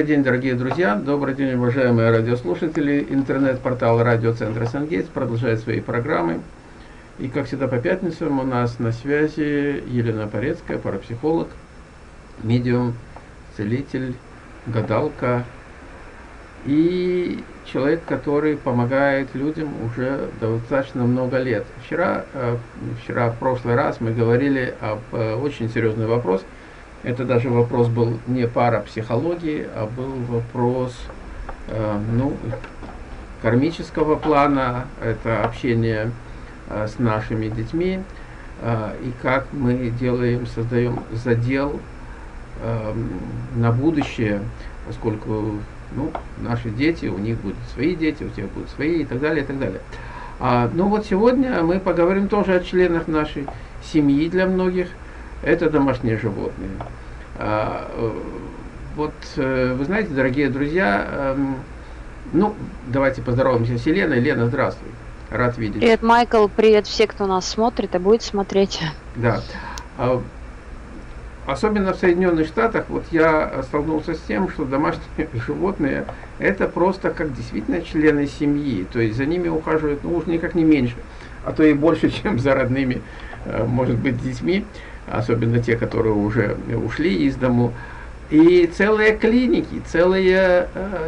Добрый день, дорогие друзья, добрый день, уважаемые радиослушатели. Интернет-портал радиоцентра Сангейтс продолжает свои программы. И, как всегда, по пятницам у нас на связи Елена Порецкая, парапсихолог, медиум, целитель, гадалка и человек, который помогает людям уже достаточно много лет. Вчера, в прошлый раз мы говорили об очень серьезный вопрос. Это даже вопрос был не парапсихологии, а был вопрос кармического плана. Это общение с нашими детьми и как мы создаем задел на будущее, поскольку наши дети, у них будут свои дети, у тех будут свои и так далее, и так далее. Сегодня мы поговорим тоже о членах нашей семьи для многих. Это домашние животные. Вы знаете, дорогие друзья, давайте поздороваемся с Еленой. Лена, здравствуй. Рад видеть. Привет, Майкл. Привет все, кто нас смотрит и будет смотреть. Да. Особенно в Соединенных Штатах, я столкнулся с тем, что домашние животные это просто как действительно члены семьи. То есть за ними ухаживают, уж никак не меньше, а то и больше, чем за родными, может быть, детьми. Особенно те, которые уже ушли из дому. И целые клиники, целые,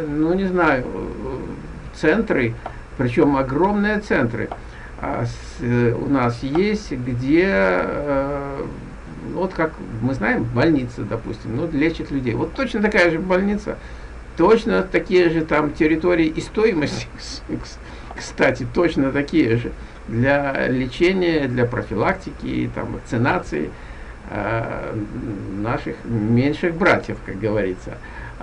центры, причем огромные центры у нас есть, где, как мы знаем, больница, допустим, лечат людей. Вот точно такая же больница, точно такие же там территории и стоимость, кстати, точно такие же для лечения, для профилактики, вакцинации наших меньших братьев, как говорится.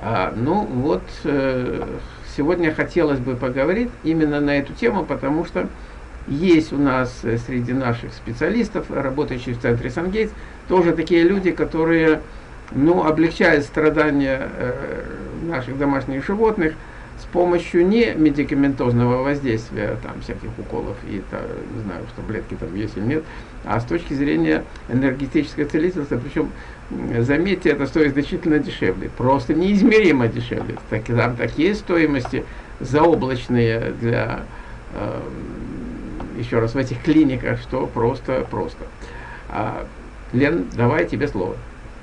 Сегодня хотелось бы поговорить именно на эту тему, потому что есть у нас среди наших специалистов, работающих в центре Сангейтс, тоже такие люди, которые облегчают страдания наших домашних животных с помощью не медикаментозного воздействия, всяких уколов и, не знаю, таблетки там есть или нет, а с точки зрения энергетического целительства, причем, заметьте, это стоит значительно дешевле, просто неизмеримо дешевле. Там такие стоимости заоблачные для, еще раз, в этих клиниках, что просто. Лен, давай тебе слово.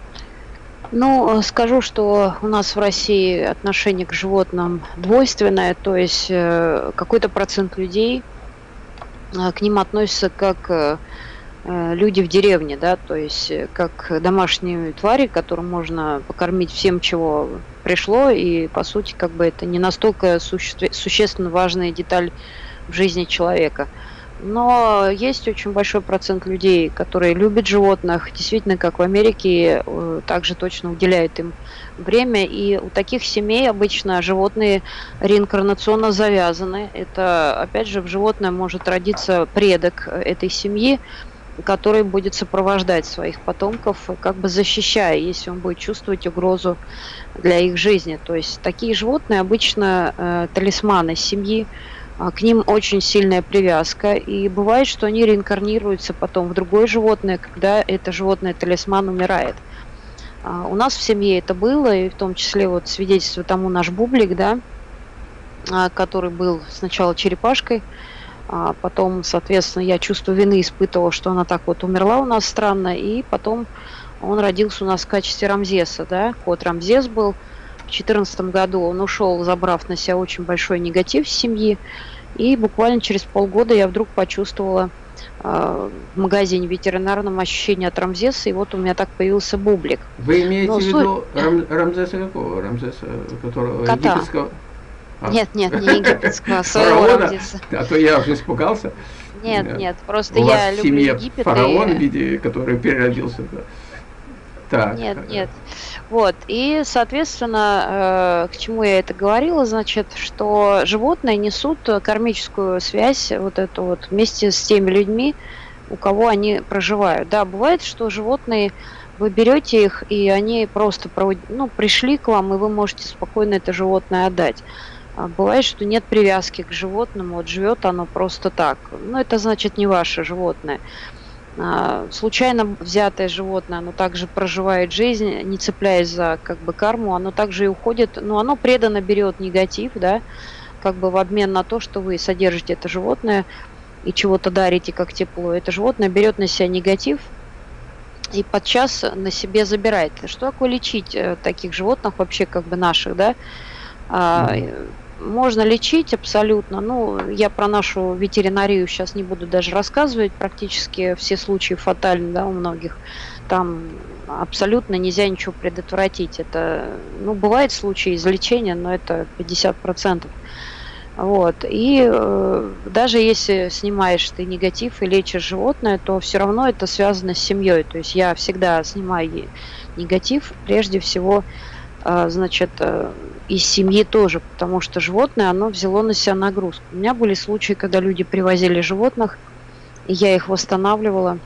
Скажу, что у нас в России отношение к животным двойственное, то есть какой-то процент людей к ним относятся как люди в деревне, да, то есть как домашние твари, которым можно покормить всем, чего пришло, и по сути это не настолько существенно важная деталь в жизни человека. Но есть очень большой процент людей, которые любят животных, действительно, как в Америке, также точно уделяют им время. И у таких семей обычно животные реинкарнационно завязаны. Это, опять же, в животном может родиться предок этой семьи, который будет сопровождать своих потомков, защищая, если он будет чувствовать угрозу для их жизни. То есть такие животные обычно талисманы семьи, к ним очень сильная привязка, и бывает, что они реинкарнируются потом в другое животное, когда это животное-талисман умирает. У нас в семье это было, и в том числе свидетельство тому наш бублик, да, который был сначала черепашкой, а потом, соответственно, я чувство вины испытывала, что она так умерла у нас странно, и потом он родился у нас в качестве Рамзеса, да, кот Рамзес был. В 2014 году он ушел, забрав на себя очень большой негатив в семьи, и буквально через полгода я вдруг почувствовала в магазине ветеринарном ощущение от Рамзеса, и у меня так появился бублик. Вы имеете в виду Рамзеса какого? Рамзеса, которого кота. Египетского? Нет, не египетского, а своего Рамзеса. А то я уже испугался. Нет, просто я люблю Египет. Фараон, который переродился. Так. Нет. И, соответственно, к чему я это говорила, что животные несут кармическую связь вместе с теми людьми, у кого они проживают. Да, бывает, что животные, вы берете их, и они просто пришли к вам, и вы можете спокойно это животное отдать. А бывает, что нет привязки к животному, живет оно просто так. Это значит не ваше животное. Случайно взятое животное, оно также проживает жизнь, не цепляясь за как бы карму, оно также и уходит, но оно преданно берет негатив, да, как бы в обмен на то, что вы содержите это животное и чего-то дарите как тепло. Это животное берет на себя негатив и подчас на себе забирает. Что такое лечить таких животных вообще как бы наших, да? Можно лечить абсолютно. Ну, я про нашу ветеринарию сейчас не буду даже рассказывать. Практически все случаи фатальны, да, у многих. Там абсолютно нельзя ничего предотвратить. Это, ну, бывают случаи излечения, но это 50%. Вот. И даже если снимаешь ты негатив и лечишь животное, то все равно это связано с семьей. То есть я всегда снимаю негатив, прежде всего, значит, из семьи тоже, потому что животное, оно взяло на себя нагрузку. У меня были случаи, когда люди привозили животных, и я их восстанавливала,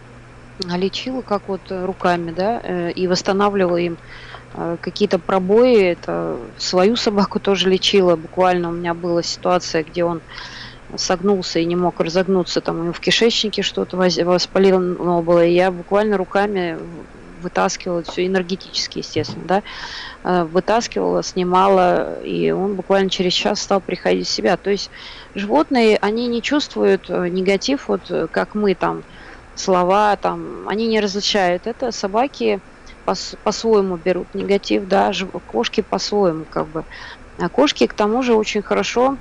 лечила как вот руками, да, и восстанавливала им какие-то пробои. Это свою собаку тоже лечила. Буквально у меня была ситуация, где он согнулся и не мог разогнуться, там ему в кишечнике что-то воспалено было, и я буквально руками вытаскивала все энергетически, естественно, да, вытаскивала, снимала, и он буквально через час стал приходить в себя. То есть животные, они не чувствуют негатив, вот как мы там, слова там, они не различают. Это собаки по-своему берут негатив, да, кошки по-своему как бы. А кошки к тому же очень хорошо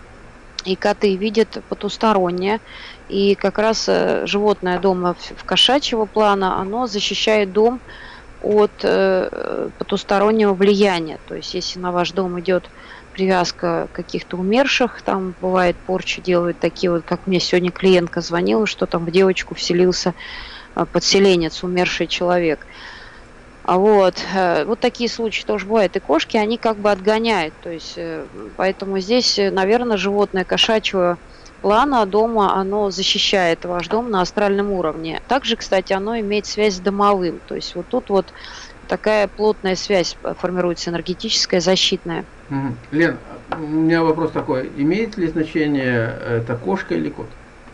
и коты видят потустороннее. И как раз животное дома в кошачьего плана, оно защищает дом от потустороннего влияния. То есть если на ваш дом идет привязка каких-то умерших, там бывает порчи делают такие вот, как мне сегодня клиентка звонила, что там в девочку вселился подселенец, умерший человек. Вот такие случаи тоже бывают. И кошки, они как бы отгоняют. То есть, поэтому здесь, наверное, животное кошачьего плана дома, оно защищает ваш дом на астральном уровне. Также, кстати, оно имеет связь с домовым. То есть вот тут вот такая плотная связь формируется, энергетическая, защитная. Лен, у меня вопрос такой. Имеет ли значение это кошка или кот?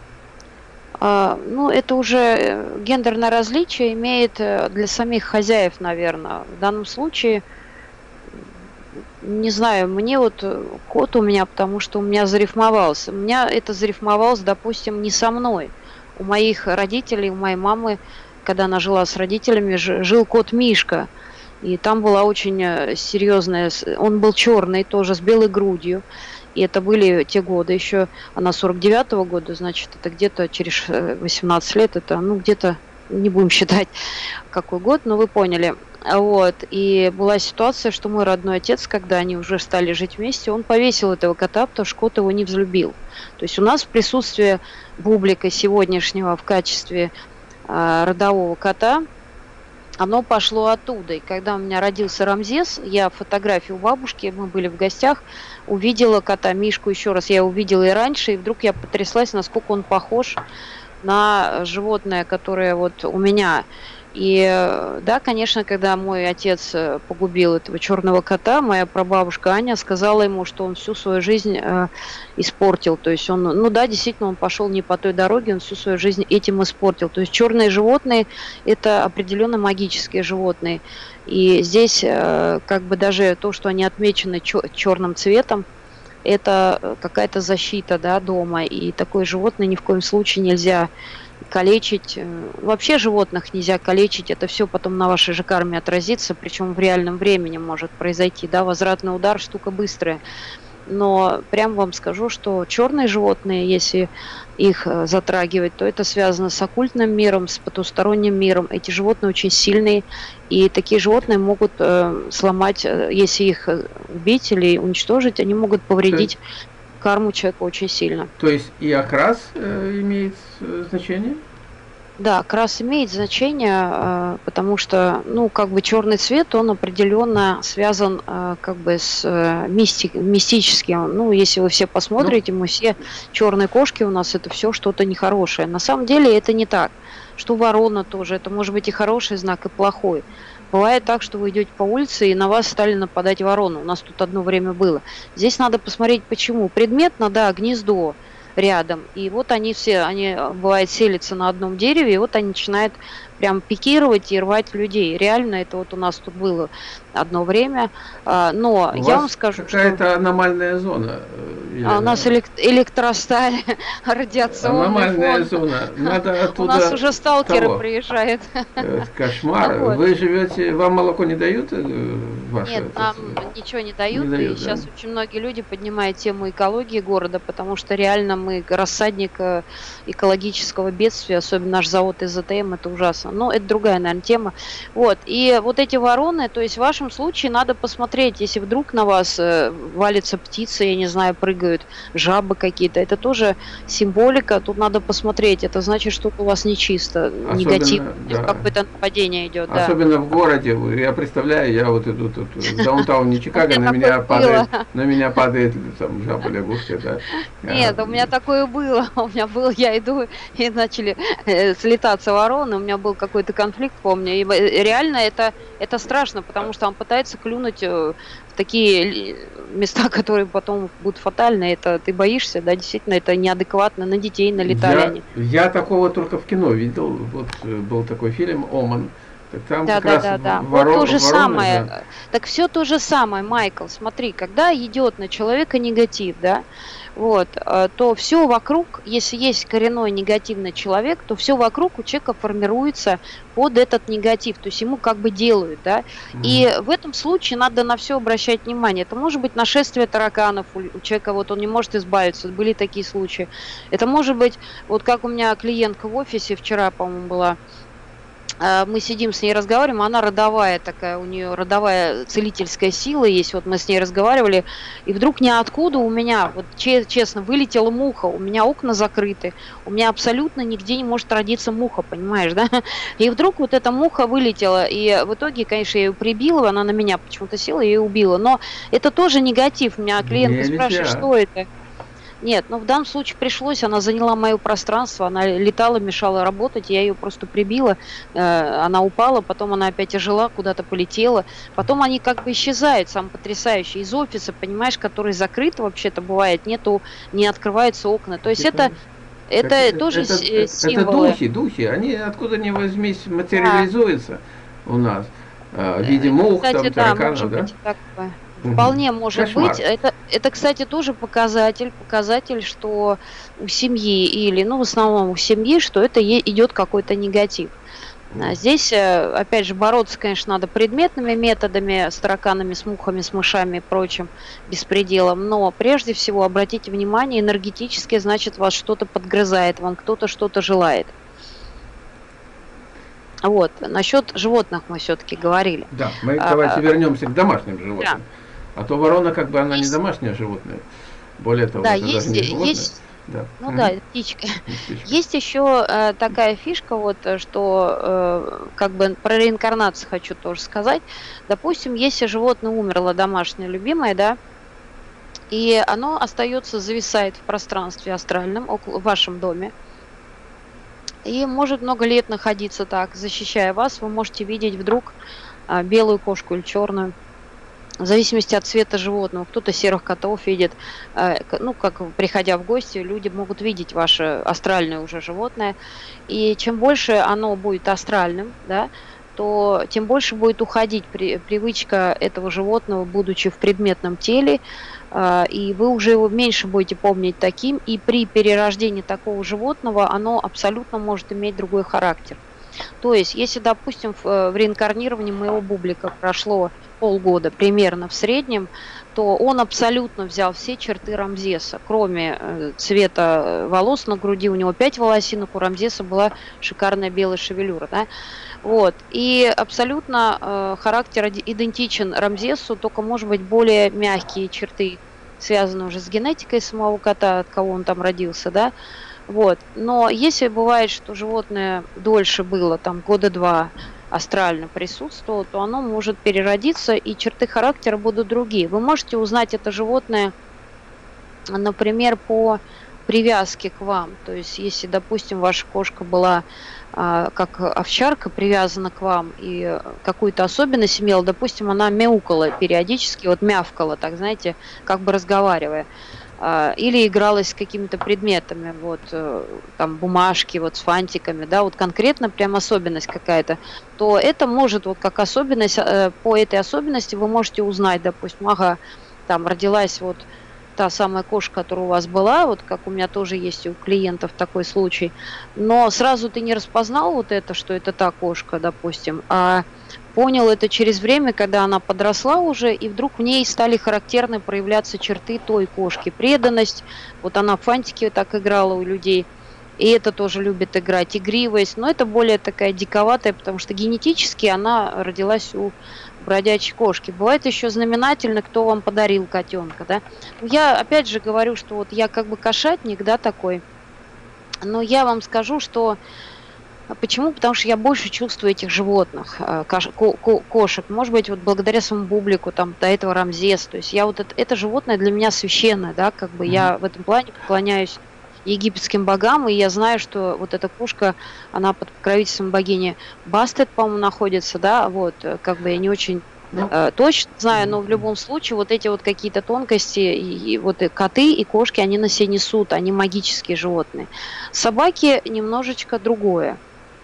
Ну, это уже гендерное различие имеет для самих хозяев, наверное. В данном случае, не знаю, мне вот кот у меня, потому что у меня зарифмовался. У меня это зарифмовалось, допустим, не со мной. У моих родителей, у моей мамы, когда она жила с родителями, жил кот Мишка. И там была очень серьезная... Он был черный, тоже с белой грудью. И это были те годы еще, она 49-го года, значит, это где-то через 18 лет, это, ну, где-то, не будем считать, какой год, но вы поняли. Вот, и была ситуация, что мой родной отец, когда они уже стали жить вместе, он повесил этого кота, потому что кот его не взлюбил. То есть у нас в присутствии бублика сегодняшнего в качестве родового кота, оно пошло оттуда. И когда у меня родился Рамзес, я фотографию у бабушки, мы были в гостях, увидела кота Мишку еще раз. Я увидела и раньше, и вдруг я потряслась, насколько он похож на животное, которое вот у меня. И да, конечно, когда мой отец погубил этого черного кота, моя прабабушка Аня сказала ему, что он всю свою жизнь испортил. То есть он, ну да, действительно, он пошел не по той дороге, он всю свою жизнь этим испортил. То есть черные животные – это определенно магические животные. И здесь как бы даже то, что они отмечены черным цветом, это какая-то защита, да, дома. И такое животное ни в коем случае нельзя калечить. Вообще животных нельзя калечить, это все потом на вашей же карме отразится, причем в реальном времени может произойти, да, возвратный удар, штука быстрая. Но прям вам скажу, что черные животные, если их затрагивать, то это связано с оккультным миром, с потусторонним миром. Эти животные очень сильные, и такие животные могут сломать, если их убить или уничтожить, они могут повредить карму человека очень сильно. То есть и окрас имеет значение? Да, окрас имеет значение, потому что, ну, как бы черный цвет, он определенно связан как бы с мистическим. Ну, если вы все посмотрите, мы все черные кошки у нас, это все что-то нехорошее. На самом деле это не так. Что ворона тоже, это может быть и хороший знак, и плохой. Бывает так, что вы идете по улице, и на вас стали нападать вороны. У нас тут одно время было. Здесь надо посмотреть, почему. Предметно, да, гнездо. рядом. И вот они все, они, бывает, селятся на одном дереве, и вот они начинают прям пикировать и рвать людей. Реально это вот у нас тут было одно время. Но У я вам вас скажу, что какая-то аномальная зона, у нас Елена. электросталь, радиационный Аномальная фон. зона. Надо У нас оттуда уже сталкеры того. приезжают. Это кошмар. Вот. Вы живете, вам молоко не дают ваше Нет, этот, нам ничего не не дают, и дают, да? сейчас очень многие люди поднимают тему экологии города, потому что реально мы рассадник экологического бедствия, особенно наш завод ИЗТМ, это ужасно. Но это другая, наверное, тема. Вот, и вот эти вороны, то есть в вашем случае надо посмотреть, если вдруг на вас валятся птицы, я не знаю, прыгают жабы какие-то, это тоже символика, тут надо посмотреть, это значит, что у вас нечисто, негатив, Особенно, да. какое-то нападение идет, да. Особенно в городе. Я представляю, я вот иду тут в даунтауне У Чикаго, меня такое было. на меня падает там жаба, лягушка, да. Нет, у меня такое было. У меня было, я иду, и начали слетаться вороны. У меня был какой-то конфликт, помню. И реально это страшно, потому что он пытается клюнуть в такие места, которые потом будут фатальны. Это ты боишься, да, действительно, это неадекватно. На детей налетали они. Я такого только в кино видел. Вот был такой фильм «Оман». Так там Да, как да, раз да, да. Вот вороны, то же самое. да. Так все то же самое, Майкл. Смотри, когда идет на человека негатив, да, вот, то все вокруг, если есть коренной негативный человек, то все вокруг у человека формируется под этот негатив, то есть ему как бы делают, да. И в этом случае надо на все обращать внимание. Это может быть нашествие тараканов у человека, вот он не может избавиться, были такие случаи. Это может быть, вот как у меня клиентка в офисе вчера, по-моему, была. Мы сидим с ней разговариваем, она родовая такая, у нее родовая целительская сила есть, вот мы с ней разговаривали, и вдруг ниоткуда у меня, вот честно, вылетела муха, у меня окна закрыты, у меня абсолютно нигде не может родиться муха, понимаешь, да? И вдруг вот эта муха вылетела, и в итоге, конечно, я ее прибила, она на меня почему-то села и ее убила, но это тоже негатив, меня клиентка спрашивает, Нельзя. что это? Нет, ну в данном случае пришлось, она заняла мое пространство, она летала, мешала работать, я ее просто прибила, она упала, потом она опять ожила, куда-то полетела, потом они как бы исчезают, сам потрясающе, из офиса, понимаешь, который закрыт вообще-то бывает, не открываются окна, то есть это тоже Это символы. духи, они откуда ни возьмись Да. материализуются у нас в виде мух, Кстати, там, да, тараканов, может да? быть и такое. Мгм. Вполне может Кошмар. быть. Это, кстати, тоже показатель, что у семьи или, ну, в основном у семьи, что это идет какой-то негатив. Здесь, опять же, бороться, конечно, надо предметными методами, с тараканами, с мухами, с мышами и прочим беспределом, но прежде всего обратите внимание, энергетически, значит, вас что-то подгрызает, вам кто-то что-то желает. Вот, насчет животных мы все-таки говорили. Да, мы А, давайте вернемся к домашним Да, животным. А то ворона, как бы, она не есть, домашнее животное. Более того, да, это даже не животное. есть, Да. ну да, это птичка. Птичка. Есть еще такая фишка, вот, что как бы про реинкарнацию хочу тоже сказать. Допустим, если животное умерло, домашнее любимое, да, и оно остается, зависает в пространстве астральном, около, в вашем доме, и может много лет находиться так, защищая вас, вы можете видеть вдруг белую кошку или черную. В зависимости от цвета животного. Кто-то серых котов видит. Ну, как приходя в гости, люди могут видеть ваше астральное уже животное. И чем больше оно будет астральным, да, то тем больше будет уходить привычка этого животного, будучи в предметном теле, и вы уже его меньше будете помнить таким, и при перерождении такого животного оно абсолютно может иметь другой характер. То есть, если, допустим, в реинкарнировании моего бублика прошло полгода примерно в среднем, то он абсолютно взял все черты Рамзеса, кроме цвета волос на груди, у него 5 волосинок, у Рамзеса была шикарная белая шевелюра, да? Вот. И абсолютно характер идентичен Рамзесу, только, может быть, более мягкие черты, связаны уже с генетикой самого кота, от кого он там родился, да? Вот. Но если бывает, что животное дольше было, там года 2 астрально присутствовало, то оно может переродиться, и черты характера будут другие. Вы можете узнать это животное, например, по привязке к вам. То есть, если, допустим, ваша кошка была как овчарка привязана к вам и какую-то особенность имела, допустим, она мяукала периодически, вот мявкала, так знаете, как бы разговаривая. или игралась с какими-то предметами, вот, там, бумажки, вот, с фантиками, да, вот конкретно прям особенность какая-то, то это может, вот, как особенность, по этой особенности вы можете узнать, допустим, ага, там, родилась вот та самая кошка, которая у вас была, вот как у меня тоже есть и у клиентов такой случай, но сразу ты не распознал вот это, что это та кошка, допустим, а понял это через время, когда она подросла уже, и вдруг в ней стали характерны проявляться черты той кошки. Преданность, вот она в фантике так играла у людей, и это тоже любит играть. Игривость, но это более такая диковатая, потому что генетически она родилась у бродячей кошки. Бывает еще знаменательно, кто вам подарил котенка, да. Ну, я опять же говорю, что вот я как бы кошатник, да, такой, но я вам скажу, что почему? Потому что я больше чувствую этих животных, кошек. Может быть, вот благодаря своему бублику, там, до этого Рамзес. То есть я вот это животное для меня священное, да, как бы Мгм. я в этом плане поклоняюсь египетским богам, и я знаю, что вот эта кошка, она под покровительством богини Бастет, по-моему, находится, да, вот, как бы я не очень Ну, точно знаю, но в мгм. любом случае вот эти вот какие-то тонкости, и вот и коты, и кошки, они на себе несут, они магические животные. Собаки немножечко другое.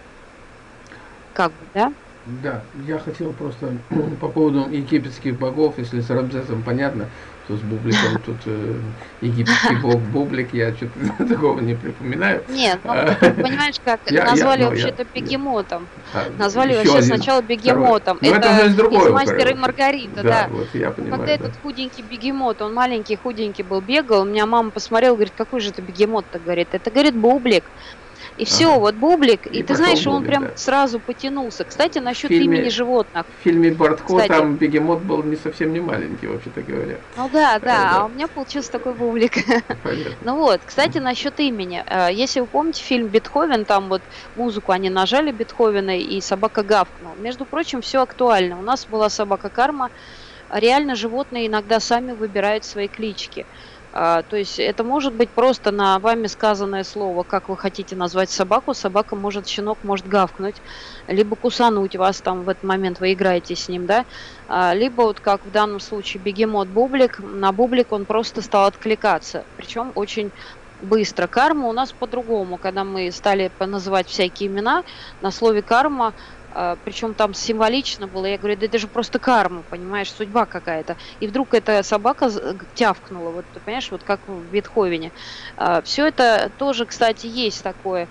Как бы, да? Да, я хотел просто по поводу египетских богов, если с Рамзесом понятно, то с Бубликом тут египетский бог Бублик, я что-то такого не припоминаю. Нет, ну, А, понимаешь как, назвали ну, я, вообще-то бегемотом. а, Назвали еще вообще один, сначала второй. бегемотом. Но это Это уже из из другой «Мастера и оперы. Маргарита», Да, да. вот я Ну, когда понимаю, да. этот худенький бегемот, он маленький, худенький был, бегал, у меня мама посмотрела, говорит, какой же это бегемот-то, говорит. Это, говорит, Бублик. И все, Ага. вот Бублик, и И ты пошел знаешь, он Бублик, прям да. сразу потянулся. Кстати, В насчет имени фильме, животных. в фильме Бортко Кстати, там бегемот был не совсем не маленький, вообще-то говоря. ну да, да, Да, а у меня получился такой Бублик. понятно. Ну вот, кстати, насчет имени. Если вы помните фильм «Бетховен», там вот музыку они нажали Бетховена, и собака гавкнула. Между прочим, все актуально. У нас была собака Карма. Реально животные иногда сами выбирают свои клички. То есть это может быть просто на вами сказанное слово, как вы хотите назвать собаку. Собака может, щенок может гавкнуть, либо кусануть вас там в этот момент, вы играете с ним, да. Либо вот как в данном случае бегемот Бублик, на Бублик он просто стал откликаться. Причем очень быстро. Карма у нас по-другому, когда мы стали называть всякие имена, на слове карма, причем там символично было, я говорю, да это же просто карма, понимаешь, судьба какая-то. И вдруг эта собака тявкнула, вот ты понимаешь, вот как в Бетховене. Все это тоже, кстати, есть такое.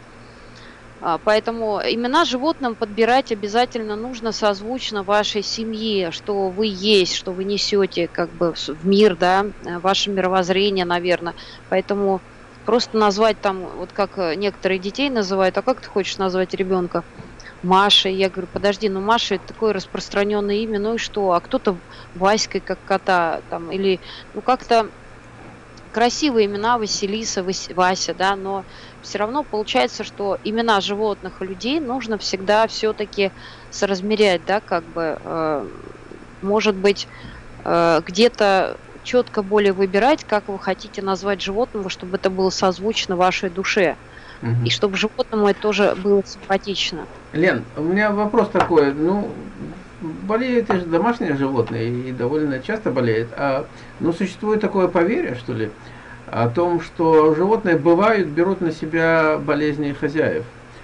Поэтому имена животным подбирать обязательно нужно созвучно вашей семье, что вы есть, что вы несете как бы в мир, да, ваше мировоззрение, наверное. Поэтому просто назвать там, вот как некоторые детей называют, а как ты хочешь назвать ребенка? Машей. Я говорю, подожди, ну Маша это такое распространенное имя, ну и что? А кто-то Васькой, как кота, там, или, ну как-то красивые имена Василиса, Вася, да, но все равно получается, что имена животных и людей нужно всегда все-таки соразмерять, да, как бы, может быть, где-то четко более выбирать, как вы хотите назвать животного, чтобы это было созвучно вашей душе, и Мгм. чтобы животному это тоже было симпатично. Лен, у меня вопрос такой. Ну, болеют и домашние животные, и довольно часто болеют. Но существует такое поверье, что ли, о том, что животные бывают, берут на себя болезни хозяев.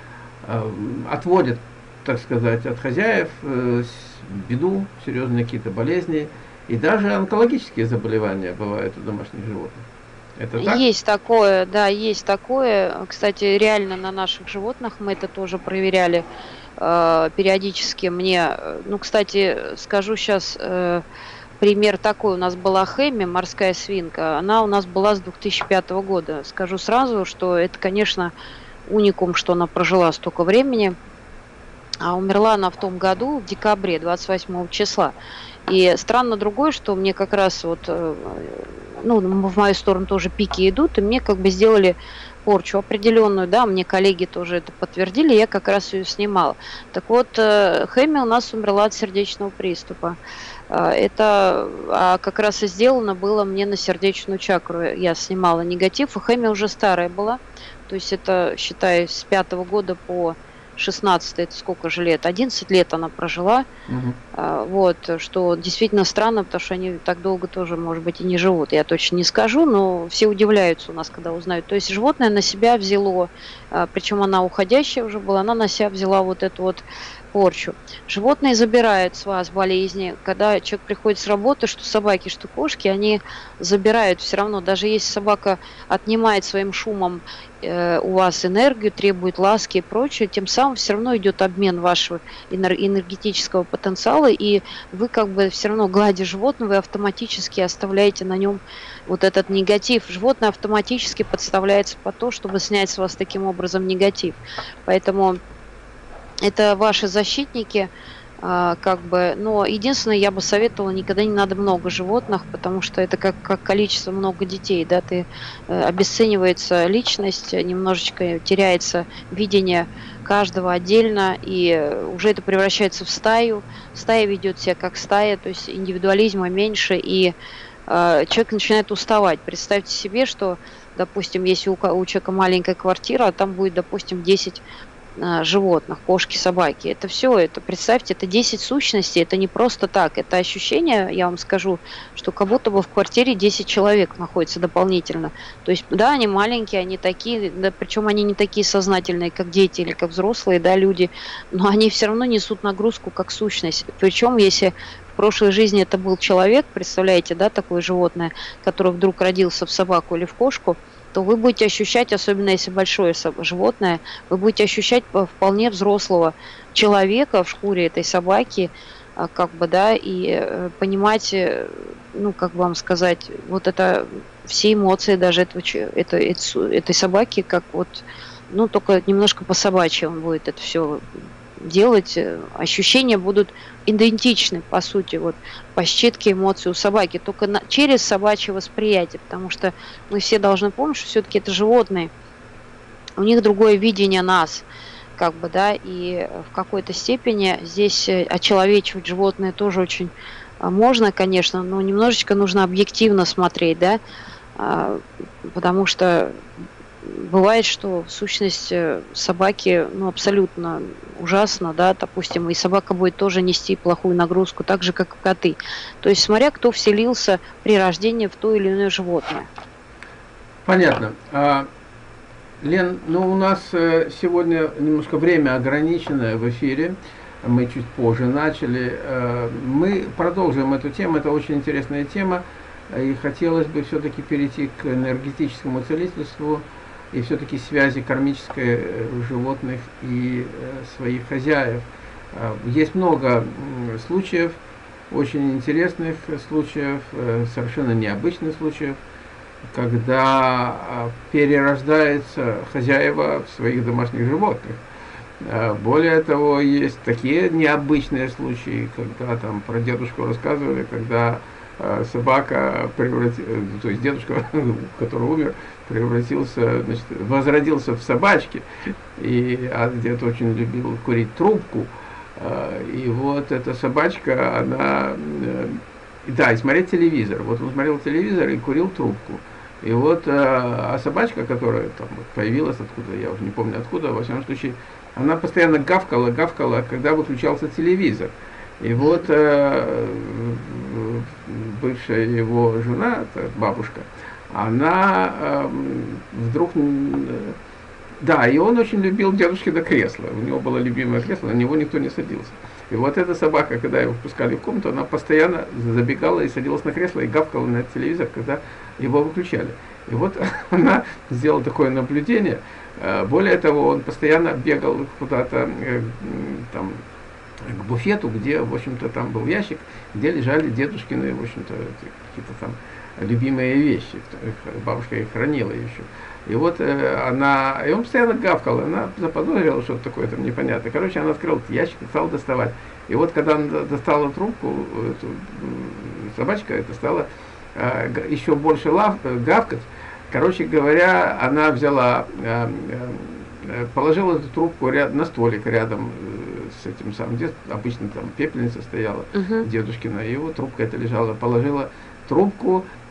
Отводят, так сказать, от хозяев беду, серьезные какие-то болезни. И даже онкологические заболевания бывают у домашних животных. Это так? Есть такое, да, есть такое. Кстати, реально на наших животных мы это тоже проверяли периодически. Ну, кстати, скажу сейчас пример такой. У нас была Хэми, морская свинка. Она у нас была с 2005 года. Скажу сразу, что это, конечно, уникум, что она прожила столько времени. А умерла она в том году, в декабре, 28 числа. И странно другое, что мне как раз вот, ну, в мою сторону тоже пики идут, и мне как бы сделали порчу определенную, да, мне коллеги тоже это подтвердили, я как раз ее снимала. Так вот, Хэми у нас умерла от сердечного приступа. Это как раз и сделано было мне на сердечную чакру. Я снимала негатив, и Хэми уже старая была. То есть это, считай, с 5-го года по 16 это сколько же лет? 11 лет она прожила. Мгм. Вот, что действительно странно, потому что они так долго тоже, может быть, и не живут. Я точно не скажу, но все удивляются у нас, когда узнают. То есть животное на себя взяло, причем она уходящая уже была, она на себя взяла вот эту вот порчу. Животные забирают с вас болезни. Когда человек приходит с работы, что собаки, что кошки, они забирают все равно. Даже если собака отнимает своим шумом у вас энергию, требует ласки и прочее, тем самым все равно идет обмен вашего энергетического потенциала, и вы как бы все равно, гладя животное, вы автоматически оставляете на нем вот этот негатив. Животное автоматически подставляется под то, чтобы снять с вас таким образом негатив. Поэтому это ваши защитники, как бы, но единственное, я бы советовала, никогда не надо много животных, потому что это как количество много детей, да, обесценивается личность, немножечко теряется видение каждого отдельно, и уже это превращается в стаю, стая ведет себя как стая, то есть индивидуализма меньше, и человек начинает уставать. Представьте себе, что, допустим, если у человека маленькая квартира, а там будет, допустим, 10 животных, кошки, собаки. Это все, это, представьте, это 10 сущностей, это не просто так. Это ощущение, я вам скажу, что как будто бы в квартире 10 человек находится дополнительно. То есть, да, они маленькие, они такие, да, причем они не такие сознательные, как дети или как взрослые, да, люди, но они все равно несут нагрузку как сущность. Причем, если в прошлой жизни это был человек, представляете, да, такое животное, которое вдруг родился в собаку или в кошку, то вы будете ощущать, особенно если большое животное, вы будете ощущать вполне взрослого человека в шкуре этой собаки, как бы, да, и понимать, ну, как бы вам сказать, вот это все эмоции даже этой собаки, как вот, ну, только немножко по-собачьи он будет это все делать, ощущения будут идентичны, по сути, вот по считке эмоций у собаки, только через собачье восприятие, потому что мы все должны помнить, что все-таки это животные, у них другое видение нас, как бы, да, и в какой-то степени здесь очеловечивать животное тоже очень можно, конечно, но немножечко нужно объективно смотреть, да, потому что бывает, что сущность собаки, ну, абсолютно ужасно, да, допустим, и собака будет тоже нести плохую нагрузку, так же, как и коты. То есть, смотря кто вселился при рождении в то или иное животное. Понятно. Лен, ну у нас сегодня немножко время ограниченное в эфире. Мы чуть позже начали. Мы продолжим эту тему. Это очень интересная тема. И хотелось бы все-таки перейти к энергетическому целительству и все-таки связи кармической животных и своих хозяев. Есть много случаев, очень интересных случаев, совершенно необычных случаев, когда перерождаются хозяева в своих домашних животных. Более того, есть такие необычные случаи, когда там про дедушку рассказывали, когда собака то есть дедушка, который умер, превратился, значит, возродился в собачке, и дед очень любил курить трубку, и вот эта собачка, она, да, и смотреть телевизор, вот он смотрел телевизор и курил трубку, и вот, собачка, которая там появилась откуда, я уже не помню откуда, во всяком случае, она постоянно гавкала, когда выключался телевизор. И вот бывшая его жена, бабушка, она вдруг... Да, и он очень любил дедушкино кресло. У него было любимое кресло, на него никто не садился. И вот эта собака, когда его впускали в комнату, она постоянно забегала и садилась на кресло и гавкала на телевизор, когда его выключали. И вот она сделала такое наблюдение. Более того, он постоянно бегал куда-то там к буфету, где, в общем-то, там был ящик, где лежали дедушкины, в общем-то, какие-то там любимые вещи. Бабушка их хранила еще. И вот и он постоянно гавкал, она заподозрила что-то такое там непонятное. Короче, она открыла этот ящик и стала доставать. И вот когда она достала трубку, собачка это стала еще больше гавкать. Короче говоря, она взяла, положила эту трубку на столик рядом с этим самым, где обычно там пепельница стояла, дедушкина, и вот трубка эта лежала, положила трубку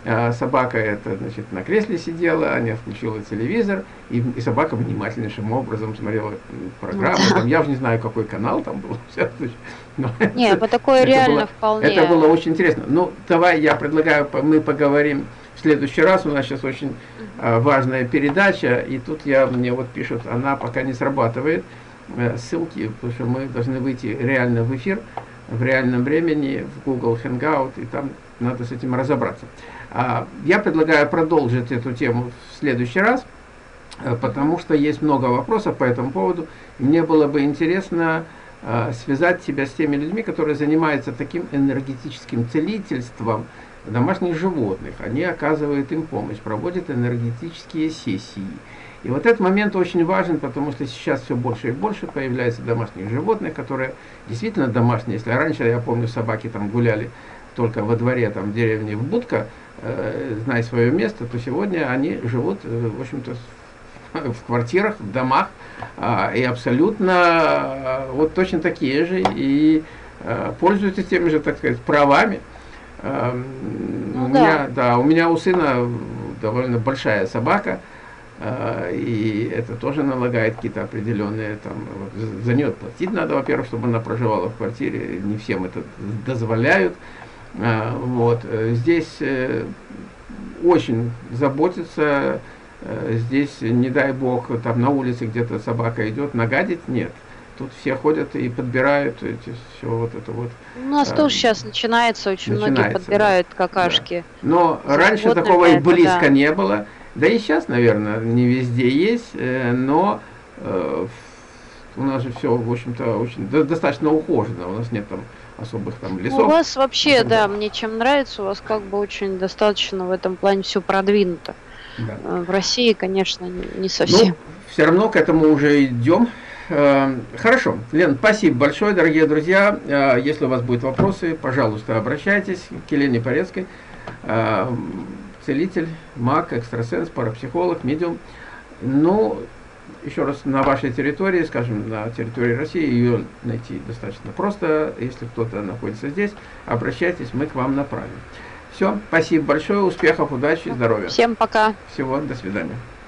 собака эта, значит, на кресле сидела, Аня включила телевизор, и собака внимательнейшим образом смотрела программу. Там, я уже не знаю, какой канал там был. Но нет, это такое реально вполне. Это было очень интересно. Ну, давай я предлагаю, мы поговорим в следующий раз. У нас сейчас очень важная передача, и тут мне вот пишут, она пока не срабатывает. Ссылки, потому что мы должны выйти реально в эфир в реальном времени в Google Hangout, и там надо с этим разобраться. Я предлагаю продолжить эту тему в следующий раз, потому что есть много вопросов по этому поводу. Мне было бы интересно связать себя с теми людьми, которые занимаются таким энергетическим целительством домашних животных. Они оказывают им помощь, проводят энергетические сессии. И вот этот момент очень важен, потому что сейчас все больше и больше появляется домашних животных, которые действительно домашние. Если раньше, я помню, собаки там гуляли только во дворе, там, в деревне, в будка, зная свое место, то сегодня они живут, в общем-то, в квартирах, в домах, и абсолютно вот точно такие же, и пользуются теми же, так сказать, правами. У меня у сына довольно большая собака, и это тоже налагает какие-то определенные, там, вот, за нее платить надо, во-первых, чтобы она проживала в квартире, не всем это дозволяют. Вот. Здесь очень заботятся, здесь, не дай бог, там на улице где-то собака идет, нагадить нет. Тут все ходят и подбирают все вот это вот. У нас тоже сейчас начинается, очень многие подбирают какашки. Да. Но раньше такого и близко не было. Да и сейчас, наверное, не везде есть, но у нас же все, в общем-то, очень достаточно ухожено. У нас нет там особых там лесов. У вас вообще, да, мне чем нравится, у вас как бы очень достаточно в этом плане все продвинуто. Да. В России, конечно, не совсем. Ну, все равно к этому уже идем. Хорошо. Лен, спасибо большое, дорогие друзья. Если у вас будут вопросы, пожалуйста, обращайтесь к Елене Порецкой. Целитель, маг, экстрасенс, парапсихолог, медиум. Ну, еще раз, на вашей территории, скажем, на территории России, ее найти достаточно просто. Если кто-то находится здесь, обращайтесь, мы к вам направим. Все, спасибо большое, успехов, удачи, здоровья. Всем пока. Всего, до свидания.